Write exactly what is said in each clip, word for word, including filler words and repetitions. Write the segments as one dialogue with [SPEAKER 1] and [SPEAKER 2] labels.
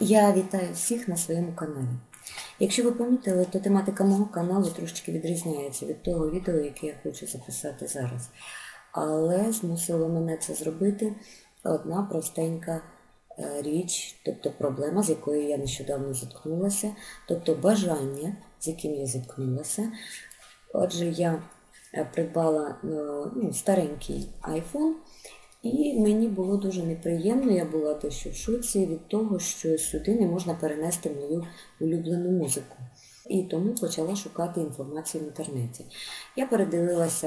[SPEAKER 1] Я вітаю всіх на своєму каналі. Якщо ви помітили, то тематика мого каналу трошечки відрізняється від того відео, яке я хочу записати зараз. Але змусило мене це зробити одна простенька річ, тобто проблема, з якою я нещодавно зіткнулася, тобто бажання, з яким я зіткнулася. Отже, я придбала ну, старенький айфон, і мені було дуже неприємно, я була дещо в шоці від того, що сюди не можна перенести мою улюблену музику. І тому почала шукати інформацію в інтернеті. Я передивилася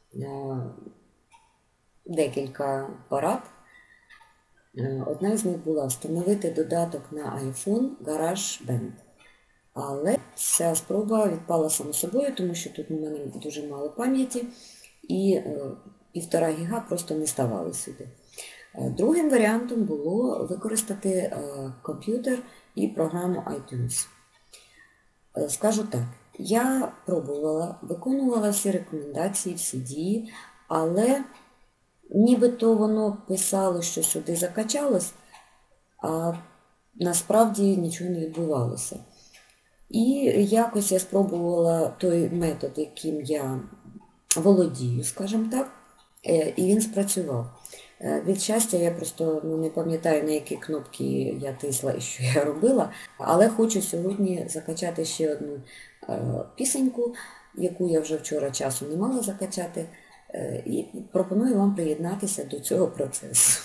[SPEAKER 1] декілька порад. Одна з них була встановити додаток на iPhone GarageBand. Але ця спроба відпала само собою, тому що тут у мене дуже мало пам'яті і півтора гіга просто не ставали сюди. Другим варіантом було використати комп'ютер і програму iTunes. Скажу так, я пробувала, виконувала всі рекомендації, всі дії, але нібито воно писало, що сюди закачалось, а насправді нічого не відбувалося. І якось я спробувала той метод, яким я володію, скажімо так, і він спрацював. Від щастя, я просто ну, не пам'ятаю, на які кнопки я тисла і що я робила, але хочу сьогодні закачати ще одну е, пісеньку, яку я вже вчора часу не мала закачати, е, і пропоную вам приєднатися до цього процесу.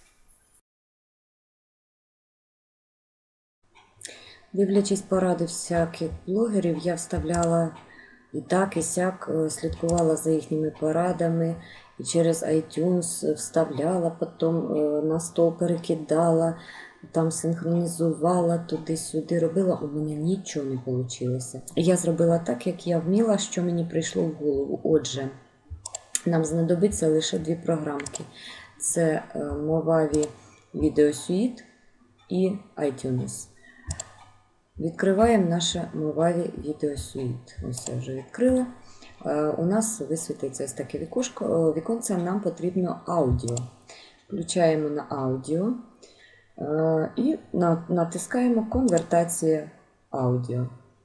[SPEAKER 1] Дивлячись поради всяких блогерів, я вставляла і так, і сяк, слідкувала за їхніми порадами, і через iTunes вставляла, потім на стол перекидала, там синхронізувала, туди-сюди робила, у мене нічого не вийшло. Я зробила так, як я вміла, що мені прийшло в голову. Отже, нам знадобиться лише дві програмки. Це Movavi Video Suite і iTunes. Відкриваємо наше Movavi Video Suite. Ось я вже відкрила. У нас висвітиться ось таке вікошко, віконце, нам потрібно аудіо. Включаємо на аудіо і натискаємо конвертація аудіо.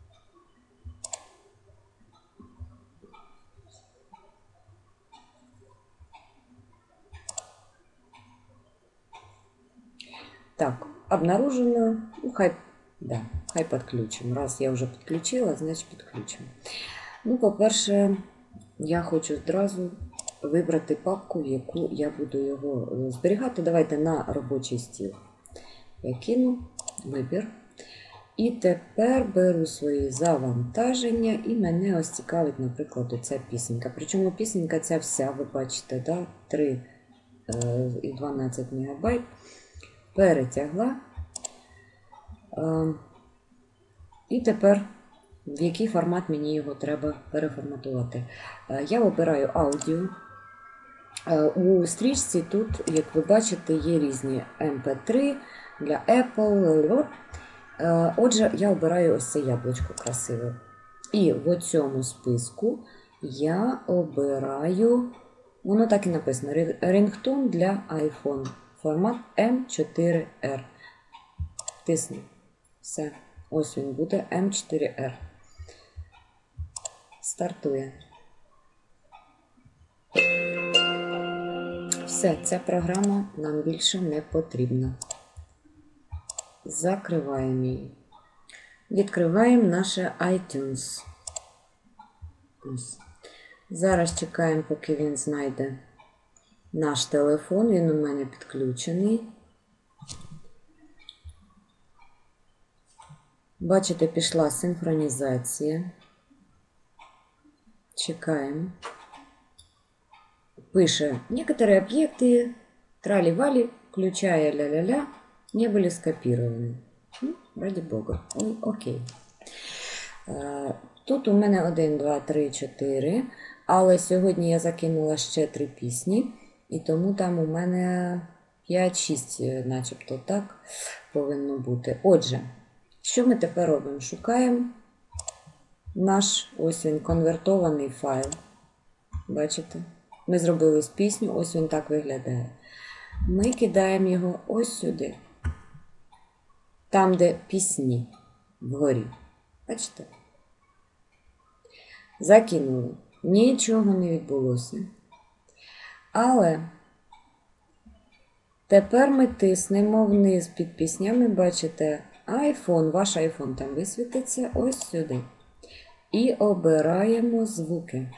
[SPEAKER 1] Так, обнаружено, ну хай, да, хай підключимо. Раз я вже підключила, значить підключимо. Ну, по-перше, я хочу одразу вибрати папку, в яку я буду його зберігати. Давайте на робочий стіл. Я кину вибір. І тепер беру свої завантаження, і мене ось цікавить, наприклад, оця пісенька. Причому пісенька ця вся, ви бачите, да? три і дванадцять мегабайт. Перетягла. І тепер в який формат мені його треба переформатувати. Я обираю аудіо. У стрічці тут, як ви бачите, є різні ем пі три для Apple. Отже, я обираю ось це яблучко красиве. І в цьому списку я обираю, воно так і написано, рингтон для iPhone. Формат ем чотири ар. Тисну. Все. Ось він буде ем чотири ар. Стартує. Все, ця програма нам більше не потрібна. Закриваємо її. Відкриваємо наше iTunes. Ось. Зараз чекаємо, поки він знайде наш телефон. Він у мене підключений. Бачите, пішла синхронізація. Чекаємо. Пише, некоторые объекты трали-вали, включая ля-ля-ля, не были скопированы. Ну, ради Бога. Ой, окей. Тут у мене один, два, три, чотири. Але сьогодні я закинула ще три пісні. І тому там у мене п'ять-шість, начебто так, повинно бути. Отже, що ми тепер робимо? Шукаємо наш, ось він, конвертований файл. Бачите? Ми зробили з пісню, ось він так виглядає. Ми кидаємо його ось сюди. Там, де пісні вгорі. Бачите? Закинули. Нічого не відбулося. Але тепер ми тиснемо вниз під піснями, бачите, iPhone, ваш iPhone там висвітиться ось сюди. І обираємо звуки.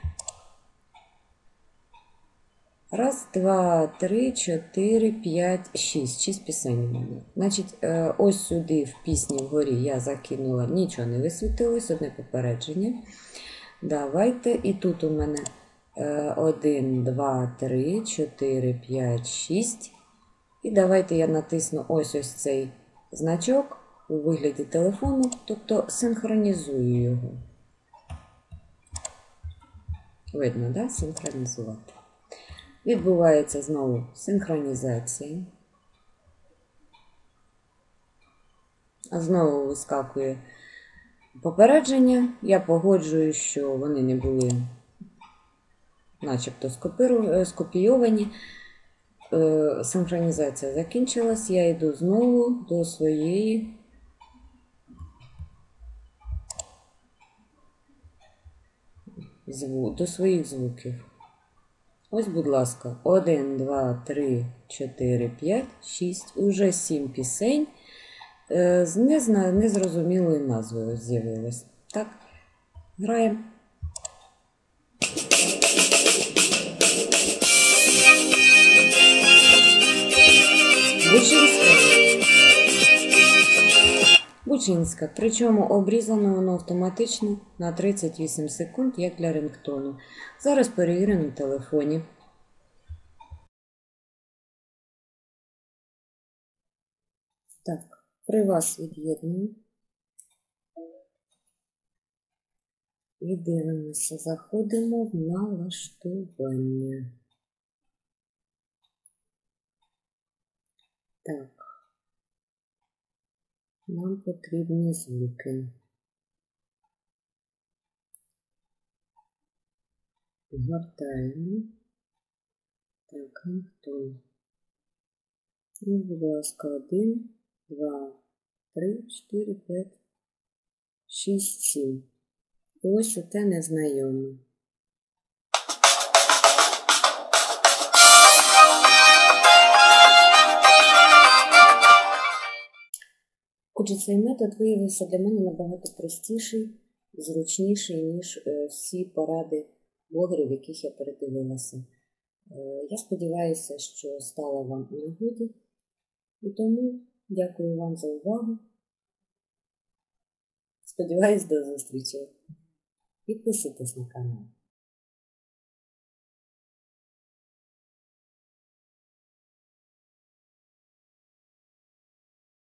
[SPEAKER 1] Раз, два, три, чотири, п'ять, шість. Шість пісень у мене. Значить, ось сюди в пісні вгорі я закинула, нічого не висвітилось, одне попередження. Давайте, і тут у мене один, два, три, чотири, п'ять, шість. І давайте я натисну ось ось цей значок у вигляді телефону, тобто синхронізую його. Видно, да? Синхронізувати. Відбувається знову синхронізація. Знову вискакує попередження. Я погоджую, що вони не були начебто скопійовані. Синхронізація закінчилась. Я йду знову до своєї до своїх звуків. Ось, будь ласка, один, два, три, чотири, п'ять, шість. Уже сім пісень з незрозумілою назвою з'явилось. Так, граємо. Бучинська. Бучинська. Причому обрізано воно автоматично на тридцять вісім секунд, як для рингтону. Зараз перевірю на телефоні. Так, при вас від'єдную. І дивимося, заходимо в налаштування. Так. Нам потрібні звуки. Гортаємо. Так, рингтон. Ну, будь ласка, один, два, три, чотири, п'ять, шість, сім. І ось оте незнайоме. Отже, цей метод виявився для мене набагато простіший, зручніший, ніж всі поради блогерів, яких я передивилася. Я сподіваюся, що стало вам у нагоді. І тому дякую вам за увагу. Сподіваюсь, до зустрічі. Підписуйтесь на канал.